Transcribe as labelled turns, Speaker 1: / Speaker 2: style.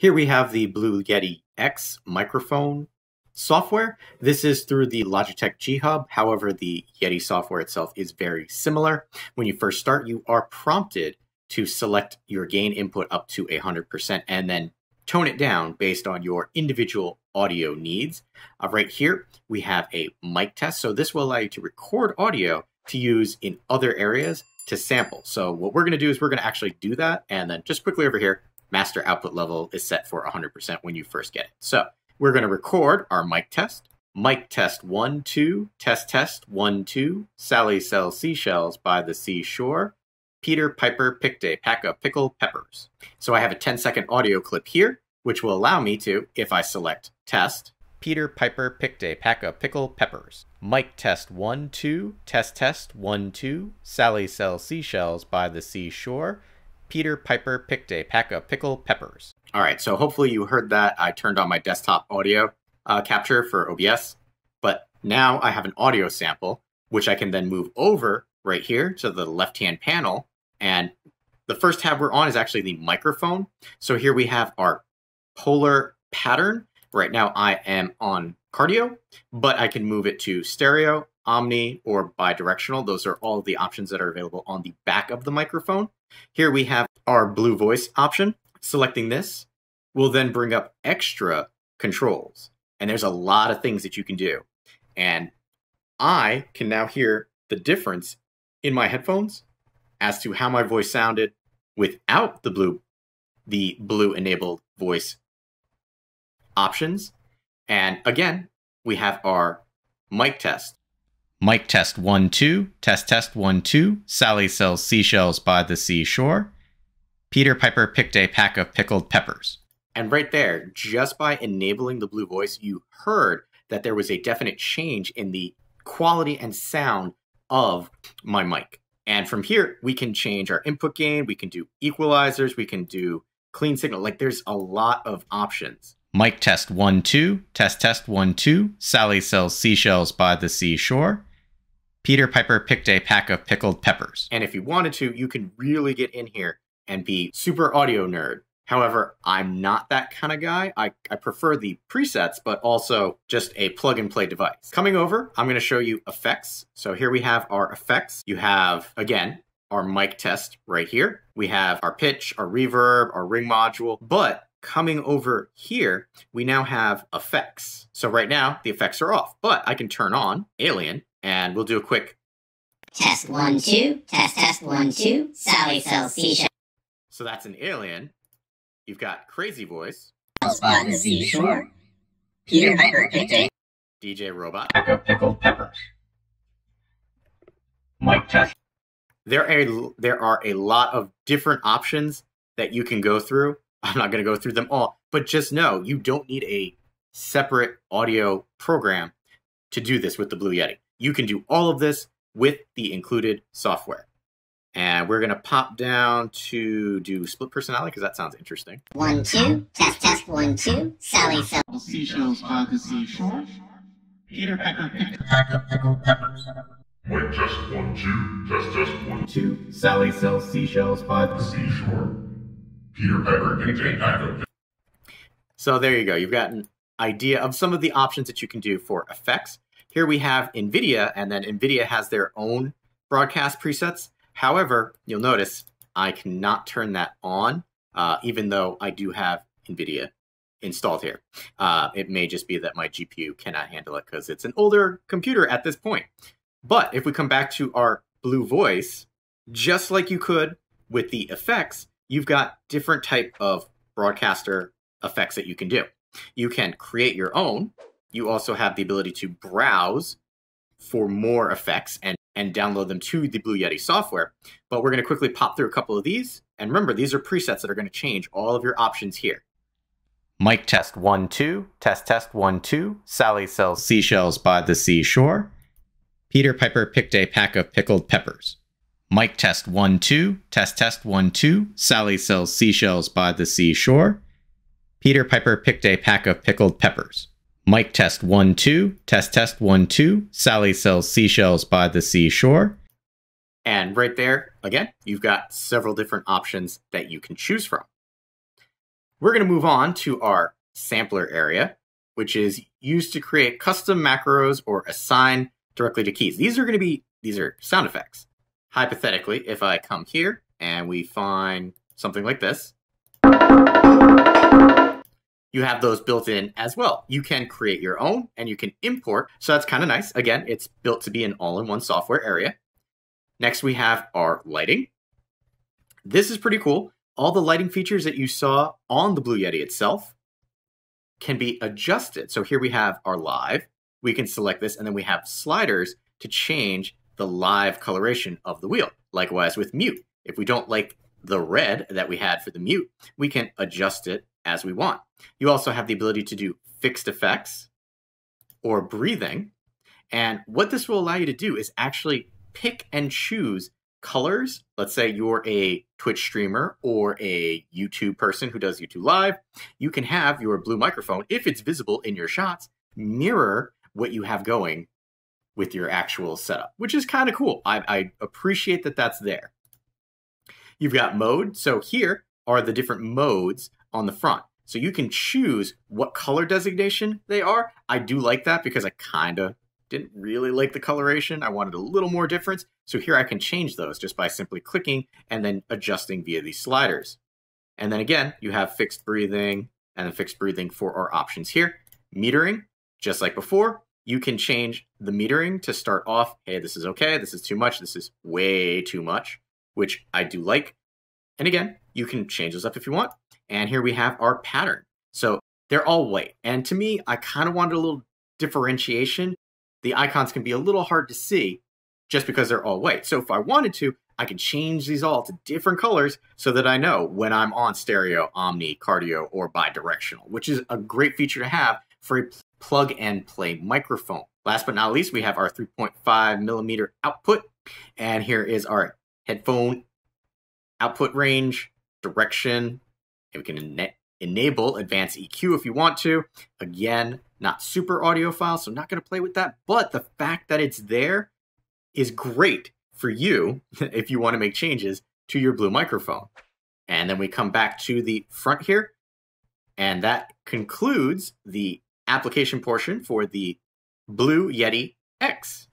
Speaker 1: Here we have the Blue Yeti X microphone software. This is through the Logitech G Hub. However, the Yeti software itself is very similar. When you first start, you are prompted to select your gain input up to 100% and then tone it down based on your individual audio needs. Right here, we have a mic test. So this will allow you to record audio to use in other areas to sample. So what we're going to do is we're going to actually do that. And then just quickly over here, master output level is set for 100% when you first get it. So we're going to record our mic test. Mic test 1, 2, test 1, 2. Sally sells seashells by the seashore. Peter Piper picked a pack of pickled peppers. So I have a 10-second audio clip here, which will allow me to, if I select test, Peter Piper picked a pack of pickled peppers. Mic test 1, 2, test 1, 2. Sally sells seashells by the seashore. Peter Piper picked a pack of pickled peppers. All right, so hopefully you heard that. I turned on my desktop audio capture for OBS, but now I have an audio sample, which I can then move over right here to the left-hand panel. And the first tab we're on is actually the microphone. So here we have our polar pattern. Right now I am on cardio, but I can move it to stereo, omni, or bidirectional. Those are all the options that are available on the back of the microphone. Here we have our blue voice option. Selecting this will then bring up extra controls. And there's a lot of things that you can do. And I can now hear the difference in my headphones as to how my voice sounded without the blue enabled voice options. And again, we have our mic test. Mic test 1, 2, test 1, 2. Sally sells seashells by the seashore. Peter Piper picked a pack of pickled peppers. And right there, just by enabling the blue voice, you heard that there was a definite change in the quality and sound of my mic. And from here, we can change our input gain, we can do equalizers, we can do clean signal. Like there's a lot of options. Mic test 1, 2, test 1, 2. Sally sells seashells by the seashore. Peter Piper picked a pack of pickled peppers. And if you wanted to, you can really get in here and be super audio nerd. However, I'm not that kind of guy. I prefer the presets, but also just a plug and play device. Coming over, I'm going to show you effects. So here we have our effects. You have, again, our mic test right here. We have our pitch, our reverb, our ring module. But coming over here, we now have effects. So right now, the effects are off, but I can turn on Alien, and we'll do a quick
Speaker 2: test 1, 2, test 1, 2. Sally sells seashells.
Speaker 1: So that's an Alien. You've got Crazy Voice.
Speaker 2: By the seashore. Peter Piper picked a
Speaker 1: DJ Robot.
Speaker 3: Pack of pickled peppers. Mic test.
Speaker 1: There are a lot of different options that you can go through. I'm not going to go through them all, but just know you don't need a separate audio program to do this with the Blue Yeti. You can do all of this with the included software. And we're going to pop down to do split personality because that sounds interesting.
Speaker 2: 1, 2, test 1, 2. Sally sells
Speaker 3: Seashells by the seashore. Peter Piper picked a pack of pickled peppers.
Speaker 4: Mic test 1, 2, test 1,
Speaker 3: 2. Sally sells seashells by the seashore.
Speaker 4: Peter Piper picked a pack of.
Speaker 1: So there you go. You've got an idea of some of the options that you can do for effects. Here we have Nvidia, and then Nvidia has their own broadcast presets. However, you'll notice I cannot turn that on, even though I do have Nvidia installed here. It may just be that my GPU cannot handle it because it's an older computer at this point. But if we come back to our blue voice, just like you could with the effects, you've got different type of broadcaster effects that you can do. You can create your own. You also have the ability to browse for more effects and download them to the Blue Yeti software. But we're going to quickly pop through a couple of these. And remember, these are presets that are going to change all of your options here. Mic test 1, 2, test 1, 2. Sally sells seashells by the seashore. Peter Piper picked a pack of pickled peppers. Mic test 1, 2, test 1, 2. Sally sells seashells by the seashore. Peter Piper picked a pack of pickled peppers. Mic test 1, 2, test 1, 2. Sally sells seashells by the seashore. And right there, again, you've got several different options that you can choose from. We're going to move on to our sampler area, which is used to create custom macros or assign directly to keys. These are sound effects. Hypothetically, if I come here and we find something like this, you have those built in as well. You can create your own and you can import. So that's kind of nice. Again, it's built to be an all-in-one software area. Next, we have our lighting. This is pretty cool. All the lighting features that you saw on the Blue Yeti itself can be adjusted. So here we have our live. We can select this, and then we have sliders to change the live coloration of the wheel. Likewise with mute. If we don't like the red that we had for the mute, we can adjust it as we want. You also have the ability to do fixed effects or breathing. And what this will allow you to do is actually pick and choose colors. Let's say you're a Twitch streamer or a YouTube person who does YouTube Live. You can have your blue microphone, if it's visible in your shots, mirror what you have going with your actual setup, which is kind of cool. I appreciate that that's there. You've got mode. So here are the different modes on the front. So you can choose what color designation they are. I do like that because I kind of didn't really like the coloration. I wanted a little more difference. So here I can change those just by simply clicking and then adjusting via these sliders. And then again, you have fixed breathing and then fixed breathing for our options here. Metering, just like before, you can change the metering to start off, hey, this is okay, this is too much, this is way too much, which I do like. And again, you can change those up if you want. And here we have our pattern. So they're all white. And to me, I kind of wanted a little differentiation. The icons can be a little hard to see just because they're all white. So if I wanted to, I could change these all to different colors so that I know when I'm on stereo, omni, cardio, or bidirectional, which is a great feature to have for a plug and play microphone. Last but not least, we have our 3.5 millimeter output. And here is our headphone output range, direction, and we can enable advanced EQ if you want to. Again, not super audiophile, so I'm not going to play with that. But the fact that it's there is great for you if you want to make changes to your blue microphone. And then we come back to the front here. And that concludes the application portion for the Blue Yeti X.